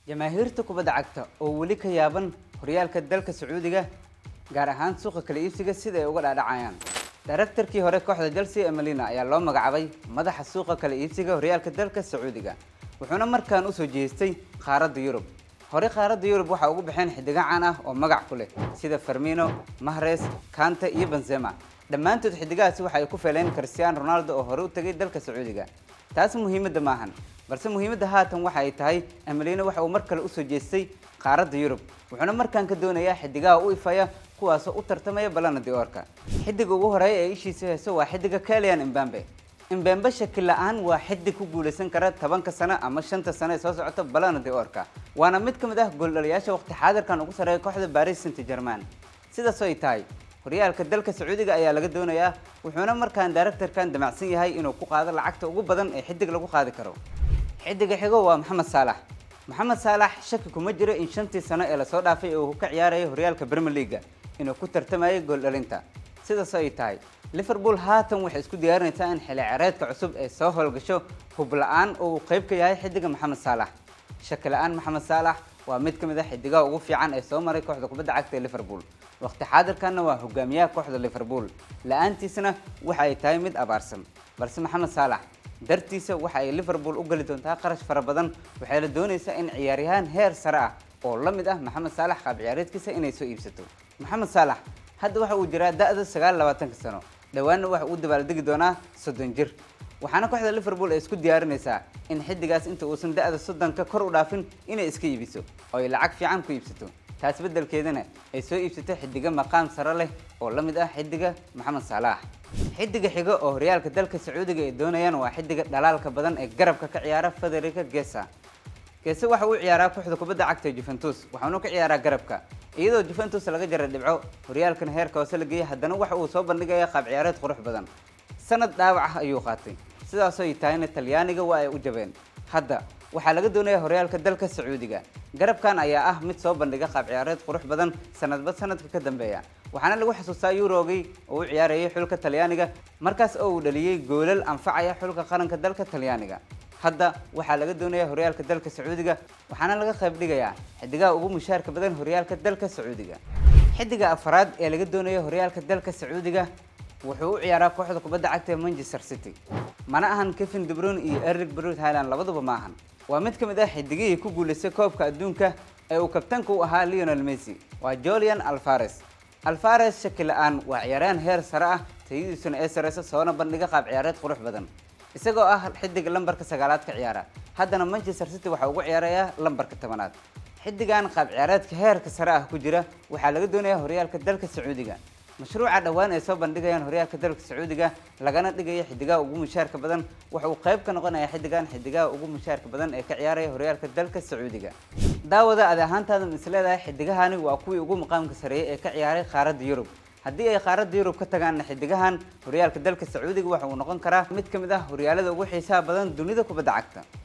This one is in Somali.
jamaahiirta kubadda cagta oo weli ka yaaban horyaalka dalka Sacuudiga gaar ahaan suuqa kala iibsiga sida ay uga dhaadhacayaan. Directorkii hore kooxda Chelsea Emelina ayaa loo magacaabay madaxa suuqa kala iibsiga horyaalka dalka Sacuudiga wuxuuna markaan u soo jeestay qaaradda Yurub. hore qaaradda Yurub waxa ugu baxeen xidiga caan ah oo magac ku leh sida Firmino, Mahrez, Kante iyo Benzema. dhammaantood xidigaasi waxa ay ku feeleen Cristiano Ronaldo oo hore u tagay dalka Sacuudiga. taas muhiimadda maahan balse muhiimadda haatan waxa ay tahay Emelina waxa uu mar kale u soo jeestay qaaradda Yurub wuxuuna markaan ka doonayaa xidigaha u ifaya kuwaas oo u tartamaya Ballon d'Or-ka. xidiga ugu horeeya ee ishiisa heeso waa xidiga Kylian Mbappe. Mbappe shakil la'aan waa xidig ku guuleysan kara 10 sano ama 5 sano soo socota Ballon d'Or-ka. waana mid ka mid ah gooldhaliyaasha waqti xaadirkan ugu sareeya kooxda Paris Saint-Germain. sidaas oo tahay horyaalka dalka Sacuudiga ayaa laga doonayaa wuxuuna markaan directorkan damacsan yahay inuu ku qaado lacagta ugu badan ee xidig lagu qaadi karo. xidiga xigo waa Mohamed Salah. Mohamed Salah shaki kuma jiro in 5 sano ee la soo dhaafay uu ka ciyaaray horyaalka Premier League inuu ku tartamayo gool dhalinta. sidaas oo tahay Liverpool haatan waxay isku diyaarinaysaa in xilli ciyaareedka cusub ee soo howlgasho hub la'aan oo uu qayb ka yahay xidiga Mohamed Salah. shaki la'aan Mohamed Salah waa mid ka mid ah xidigaha ugu fiican ee soo maray kooxda kubadda cagta ee Liverpool. waqti xaadirkanna waa hogaamiyaha kooxda Liverpool. la'aantiisana waxa ay tahay mid abaarsan. balse Mohamed Salah dartiisa waxa ay Liverpool u gali doontaa qarash fara badan waxay la doonaysaa in ciyaaryahan heer sare ah oo la mid ah Mohamed Salah qaab ciyaareedkiisa inay soo iibsato. Mohamed Salah hadda waxa uu jiraa da'da 29 sano dhawaana waxa uu dabaaldegi doonaa 30 jir waxaana kooxda Liverpool ay isku diyaarinaysaa in xidigaas inta uusan da'da 30 ka kor u dhaafin inay iska iibiso oo ay lacag fiican ku iibsato. taas beddelkeedana ay soo iibsato xidiga maqaam sare leh oo la mid ah xidiga Mohamed Salah. xidiga xiga oo horyaalka dalka Sacuudiga ay doonayaan waa xidiga dhalaalka badan ee garabka ka ciyaara Federico Chiesa. Chiesa waxa uu ciyaaraa kooxda kubadda cagta Juventus waxaana ka ciyaaraa garabka iyadoo Juventus laga jaray dhibco horyaalkan heerka hoose la geeyay haddana waxa uu soo bandhigayaa qaab ciyaareed qurux badan. sanad dhaawac ah ayuu qaatay sidaas oo taayna Talyaaniga waa ay u jabeen. hadda waxaa laga doonayaa horyaalka dalka Sacuudiga. garabkan ayaa ah mid soo bandhiga qaab ciyaareed qurux badan sanadba sanadka ka dambeeya waxaana lagu xasuustaa Eurogii oo uu ciyaarayay xulka Talyaaniga markaas oo uu dhaliyay goolal anfacaya xulka qaranka dalka Talyaaniga. hadda waxaa laga doonayaa horyaalka dalka Sacuudiga waxaana laga qayb dhigayaa xidigaha ugu mushaarka badan horyaalka dalka Sacuudiga. xidiga afraad ee laga doonayo horyaalka dalka Sacuudiga wuxuu u ciyaaraa kooxda kubadda cagta Manchester City. mana ahan Kevin De Bruyne iyo Erling Braut Haaland labaduba ma ahan. waa mid ka mid ah xidigihii ku guuleystay koobka adduunka ee uu kabtanka u ahaa Lionel Messi. waa Julian Alvarez. Alvarez shaki la'aan waa ciyaaryahan heer sare ah tayadiisuna ee sareysa soona bandhiga qaab ciyaareed qurux badan isagoo ah xidig lambarka 9aad ka ciyaara haddana Manchester City waxa uu ciyaarayaa lambarka 10aad. xidigan qaab ciyaareedka heerka sare ah ku jira waxaa laga doonayaa horyaalka dalka Sacuudiga. mashruuca dhawaan ay soo bandhigayaan horyaalka dalka Sacuudiga lagana dhigayo xidigaha ugu mushaarka badan waxa uu qayb ka noqonayaa xidigaha ugu mushaarka badan ee ka ciyaaraya horyaalka dalka Sacuudiga. daawada ahaantaada misleedahay xidigahani waa kuwii ugu maqaamka sareeyay ee ka ciyaaray qaaradda Yurub. haddii ay qaaradda Yurub ka tagaan xidigahan horyaalka dalka Sacuudiga waxa uu noqon karaa mid ka mid ah horyaalada ugu xiisaha badan dunida kubadda cagta.